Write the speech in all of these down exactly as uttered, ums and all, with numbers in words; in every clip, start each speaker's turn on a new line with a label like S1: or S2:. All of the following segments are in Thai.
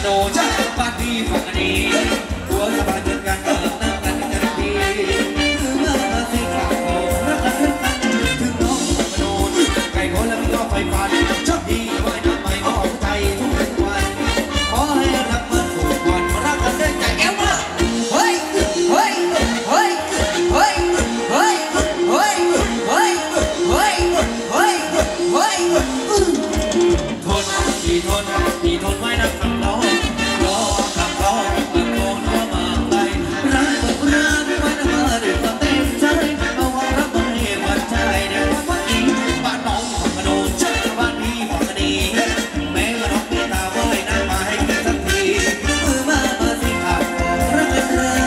S1: โดจะบ้านพี่ฝั่งนี้หัวสบายเดินกันเดินนั่งกันกันดีคือเมื่อมาสิข่าวของรักกันรักกันถึงน้องฝั่งโดนไก่โหแล้วพี่ก็ไฟฟันชอบดีไว้น้ำไม่มองใจทุกวันขอให้รักมันถูกวันรักกันได้ใจแก้วมาเฮ้ยเฮ้ยเฮ้ยเฮ้ยเฮ้ยเฮ้ยเฮ้ยเฮ้ยเฮ้ยเฮ้ยทนที่ทนที่ทนไว้นะคำร้องรอคำร้องคำร้องน้อมาไปรักกับรักไว้นะมาด้วยความเต็มใจเอาว่ารักมันให้มันใจเดี๋ยววันนี้บ้านน้องฝั่งโดนเจอบ้านพี่ฝั่งนี้แม้ว่าน้องมีตาไว้นะมาให้กันสักทีมือมามาสิขาดรักกันรัก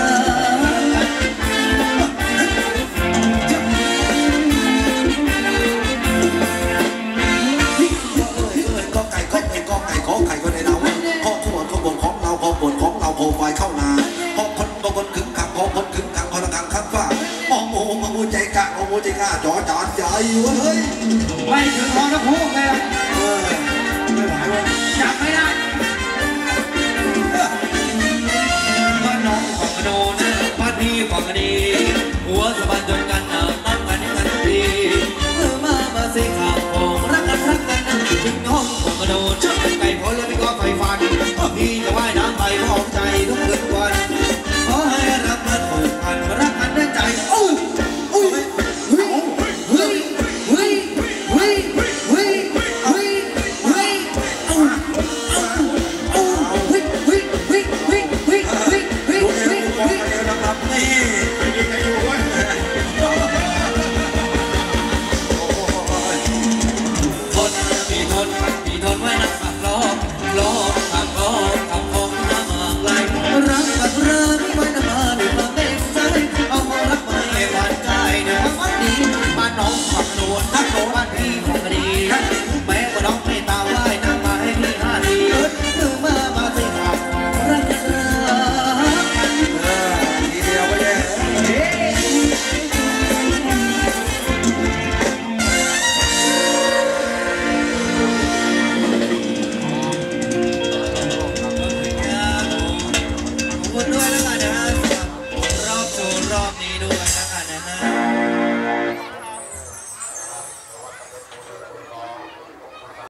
S1: โผล่ไฟเข้านาพอคนบางคนขึงขังพอคนขึงขังพอละกังขังฟ้ามองโมมองโมใจกะมองโมใจกะจ่อจานใจเว้ยไม่ถึงพอนะพูดเลยเออไม่ไหวเว้ยจับไม่ได้บ้านน้องฝั่งโดนบ้านพี่ฝั่งดีหัวสะบัดจนกันน้ำน้ำกันกันดีเมื่อมามาสิข่าวของรักกันรักกันนั่งถึงน้องฝั่งโดนไก่พอแล้วพี่ก็ไฟฟันพี่จะว่ายน้ำไปมองใจทุกคืนวันขอให้รักมันผูกพันรักกันได้ใจอู้อู้เฮ้ยเฮ้ยเฮ้ยเฮ้ยเฮ้ยเฮ้ยเฮ้ยอู้อู้เฮ้ยเฮ้ยเฮ้ยเฮ้ยเฮ้ยเฮ้ยเฮ้ยเฮ้ยเฮ้ยนะครับนี่ไม่มีใครอยู่เว้ยทนพี่ทนพี่ทนไว้นะขับล้อล้อขับล้อขับล้อน้ำมาไกลรักกับรักไว้นะมาด้วยความเต็มใจเอาความรักมาให้บ้านใจเดี๋ยววันนี้บ้านน้องฝั่งโน้นทักโน้บ้านพี่ฝั่งดีแม้ว่าน้องไม่ตาไหว้น้ำมาให้พี่ห้าทีมือมามาสิขับรักกันรักทีเดียวไปเลยด้วยแล้วกันนะรอบสู่รอบนี้ดู